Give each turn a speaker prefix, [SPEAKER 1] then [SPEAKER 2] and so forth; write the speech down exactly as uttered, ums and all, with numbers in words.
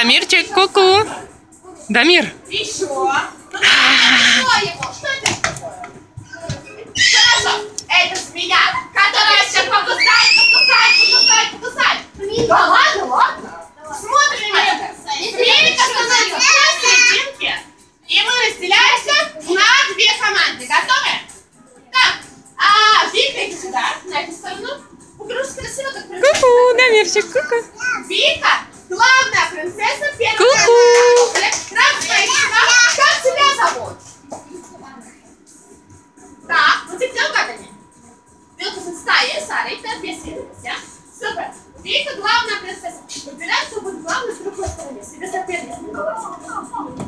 [SPEAKER 1] Дамирчик, ку-ку. Дамир.
[SPEAKER 2] Еще. Ну, что ему? Что это такое? Хорошо. Это змея, которая сейчас покусает, покусает, покусает, покусает. Да ладно, ладно. Смотрим это. Змейка становится на серединке. И мы разделяемся на две команды. Готовы? Так. А, Вика, иди сюда, на эту сторону. Укружись красиво, как принцесса.
[SPEAKER 1] Ку-ку, Дамирчик, ку-ку.
[SPEAKER 2] Вика, главная принцесса первая.
[SPEAKER 1] Ку-ку.
[SPEAKER 2] Как тебя зовут? Так, ну теперь угадали. Белка со стаи, Сарita, беседуйся. Супер. Вика, главная принцесса. Выбирай, кто будет главной в другой стороне. Себе соперник.